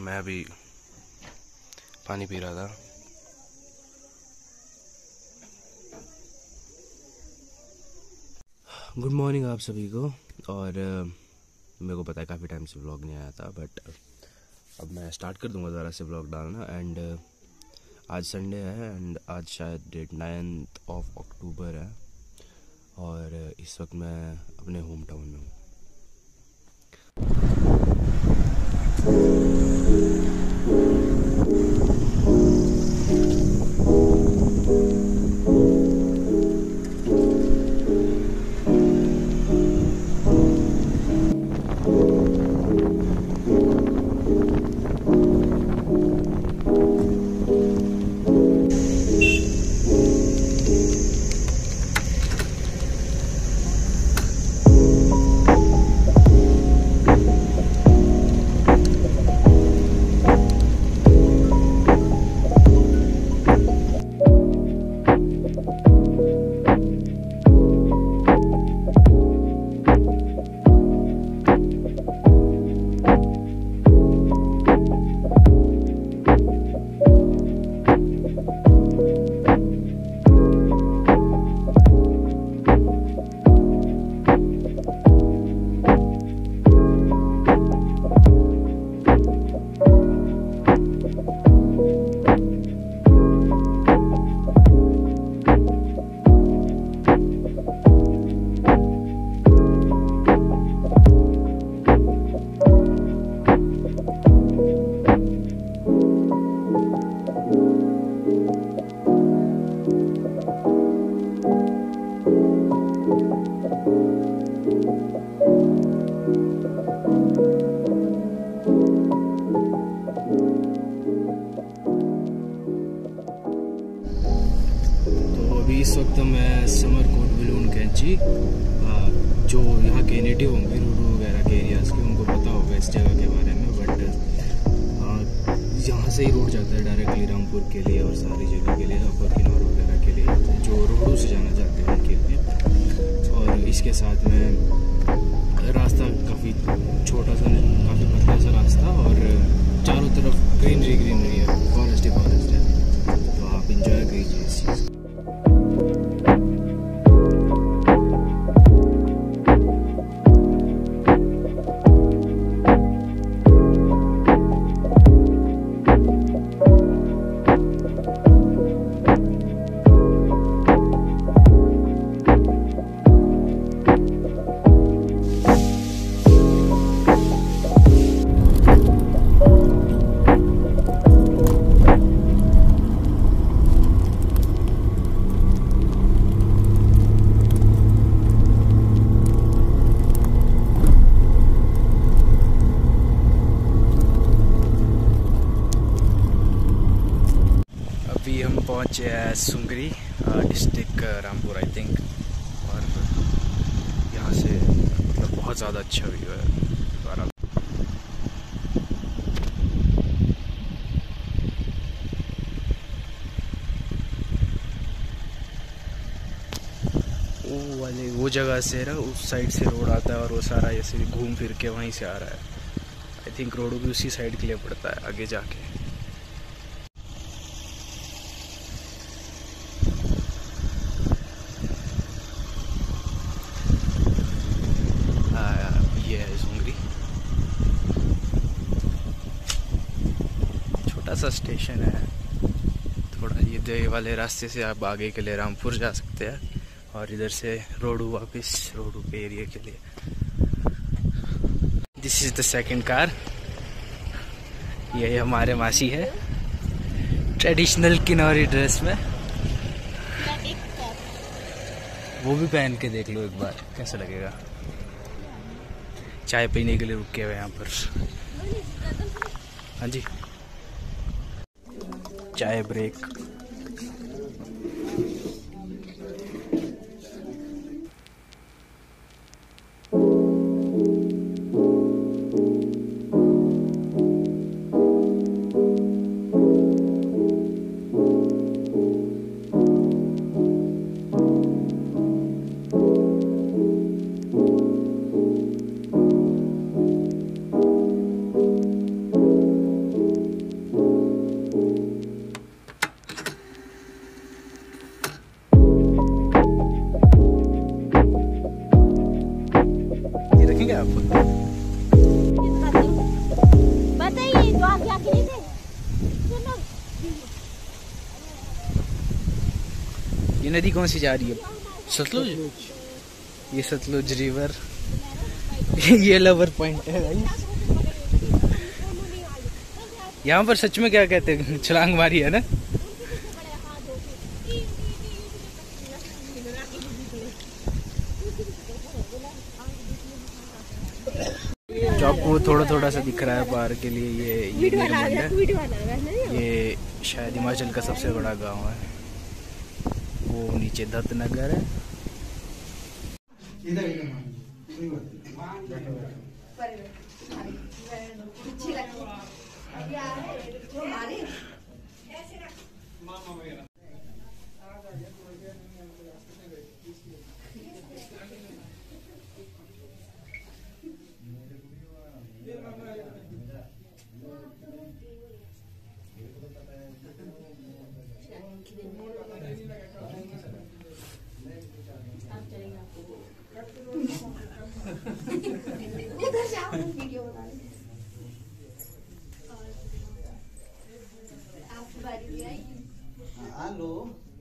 मैं अभी पानी पी रहा था। गुड मॉर्निंग आप सभी को। और मेरे को पता है काफ़ी टाइम से व्लॉग नहीं आया था, बट अब मैं स्टार्ट कर दूंगा ज़रा से व्लॉग डालना। एंड आज संडे है एंड आज शायद डेट 9 अक्टूबर है और इस वक्त मैं अपने होम टाउन में हूँ। इस वक्त मैं समरकोट बलून कैंची, जो यहाँ के नेटिव होंगे रोडू वगैरह के एरियाज़ के, उनको पता होगा इस जगह के बारे में। बट यहाँ से ही रोड जाता है डायरेक्टली रामपुर के लिए और सारी जगह के लिए, अपर किन्नौर वगैरह के लिए जो रोडू से जाना चाहते हैं उनके लिए। और इसके साथ में रास्ता काफ़ी छोटा सा, काफ़ी पतला सा रास्ता और चारों तरफ ग्रीनरी है, फॉरेस्ट ही फॉरेस्ट है, तो आप इंजॉय कीजिए इस चीज़। पहुँचे हैं Sungri district Rampur I think. और यहाँ से मतलब बहुत ज़्यादा अच्छा व्यू है द्वारा। वो जगह से ना उस साइड से रोड आता है और वो सारा ऐसे घूम फिर के वहीं से आ रहा है। आई थिंक रोड भी उसी साइड के लिए पड़ता है आगे जाके। सा स्टेशन है, थोड़ा ये वाले रास्ते से आप आगे के लिए रामपुर जा सकते हैं और इधर से रोडू वापस रोडू के एरिया के लिए। This is the second car. ये हमारे मासी है ट्रेडिशनल किन्नौरी ड्रेस में। वो भी पहन के देख लो एक बार कैसा लगेगा। चाय पीने के लिए रुके हुए यहाँ पर। हाँ जी, चाय ब्रेक। नदी कौन सी जा रही है? सतलुज। ये सतलुज रिवर ये लवर पॉइंट है भाई। यहाँ पर सच में क्या कहते हैं, छलांग मारी है ना। जो आपको थोड़ा थोड़ा सा दिख रहा है बाहर के लिए, ये है। ये शायद हिमाचल का सबसे बड़ा गांव है। वो नीचे दत्त नगर है। वीडियो बना रही आपकी बारी भी आई। हेलो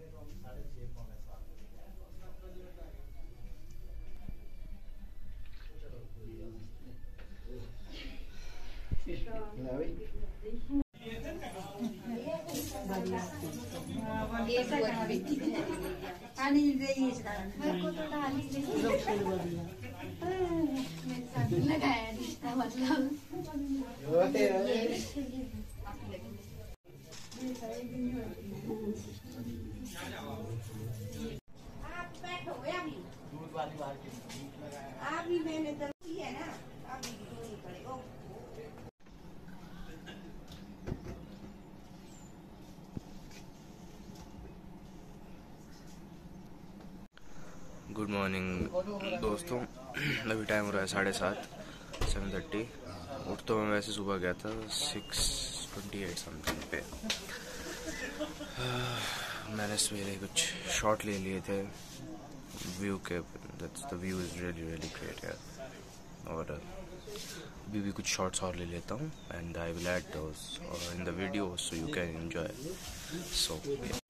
लगाया रिश्ता मतलब आप बैठोगे अभी मैंने तो की है ना, अभी नहीं पड़ेगा। गुड मॉर्निंग दोस्तों। अभी टाइम हो रहा है 7:30 7:30। उठ तो मैं वैसे सुबह गया था 6:28 समथिंग पे। मैंने सवेरे कुछ शॉट ले लिए थे व्यू के। That's the view is really really great यार। और अभी भी कुछ शॉट्स और ले लेता हूँ and I will add those in the video so you can enjoy. So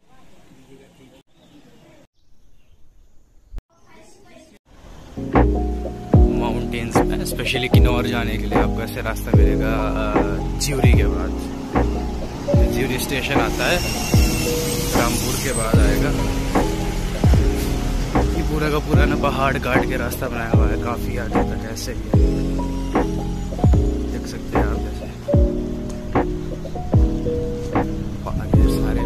mountains में स्पेशली किन्नौर जाने के लिए आपको ऐसे रास्ता मिलेगा ज्यूरी के बाद। ज्यूरी स्टेशन आता है, रामपुर के बाद आएगा। ये पूरा का पूरा ना पहाड़ काट के रास्ता बनाया हुआ है काफ़ी आगे तक। ऐसे ही देख सकते हैं आप, ऐसे पहाड़ सारे।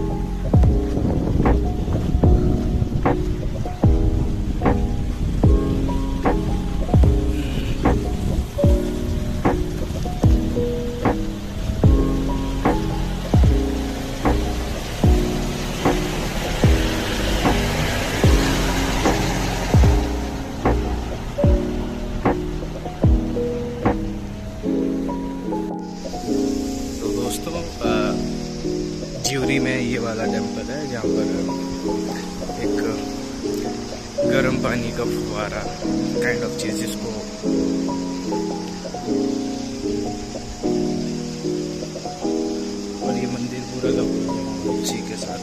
ज्यूरी में ये वाला टेम्पल है जहाँ पर एक गर्म पानी का फुवारा काइंड ऑफ चीज, जिसको और ये मंदिर पूरा का पूरा उसी के साथ।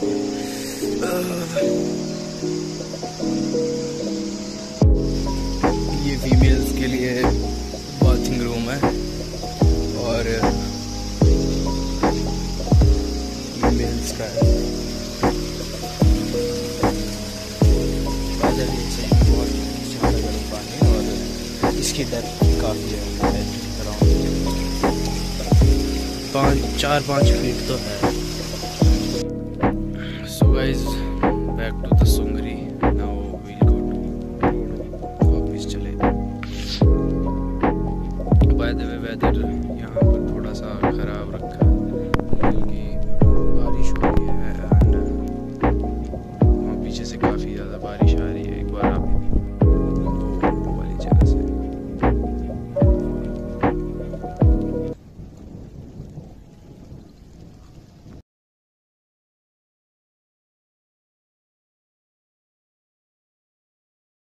ये फीमेल्स के लिए बाथिंग रूम है और मेल्स का है। बहुत ज़्यादा गर्म पानी और इसकी डेप्थ काफ़ी है, अराउंड 4-5 फीट तो है। So guys back to the